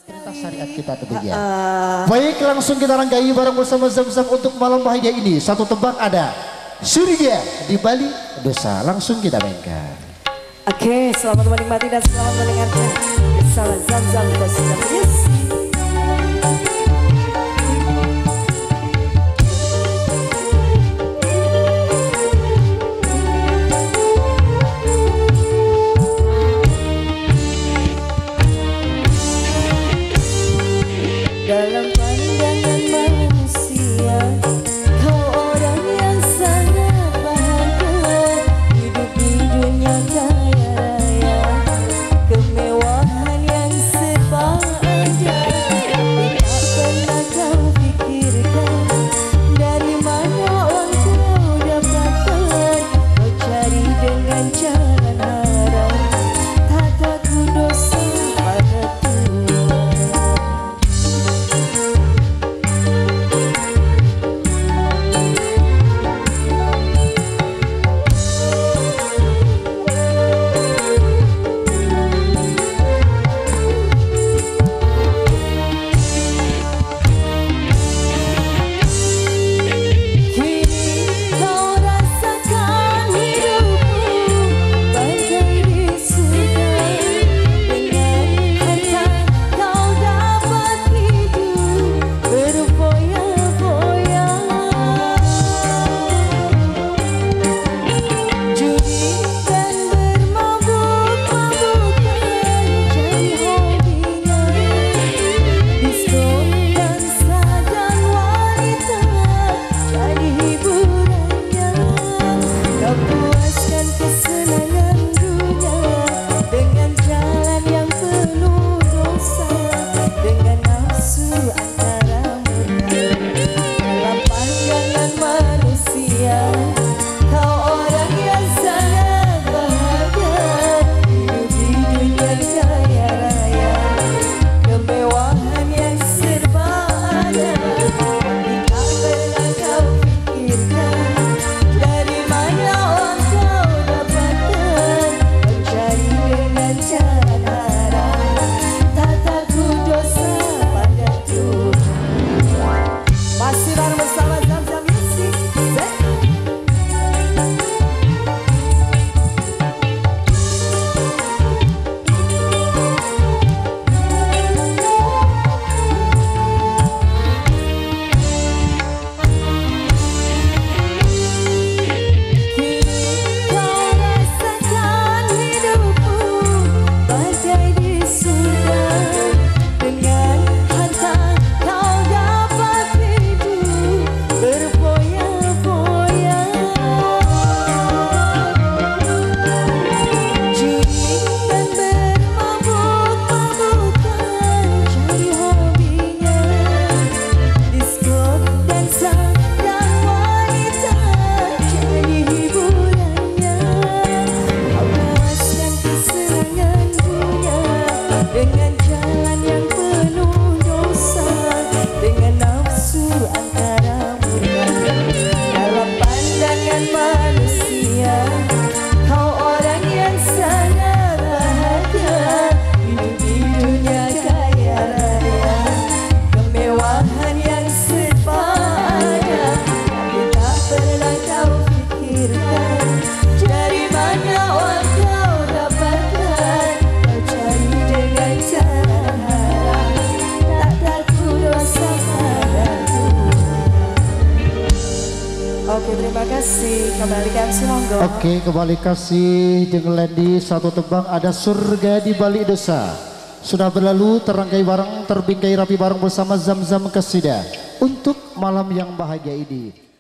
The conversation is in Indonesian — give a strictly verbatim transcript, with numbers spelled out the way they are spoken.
Perintah syariat kita tentunya. Uh, Baik, langsung kita rangkai bareng bersama Zam-Zam untuk malam bahagia ini. Satu tebak ada Surga di Balik Dosa. Langsung kita mainkan. Oke, selamat menikmati dan selamat mendengarkan. Salam Zam-Zam kita sudah yes. Dalam pandangan manusia, kau orang yang sangat bahagia. Hidup di dunia kaya raya, kemewahan yang serba ada. Tapi tak pernah kau pikirkan dari mana uang kau dapatkan. Kau cari dengan jalan haram, tak takut dosa pada Tuhan. Oke, terima kasih. Kembalikan si monggo. Oke, kembali kasih dengan Lendi. Satu tebang ada Surga di Balik Dosa. Sudah berlalu, terangkai bareng, terbingkai rapi bareng bersama Zam-Zam Kasida untuk malam yang bahagia ini.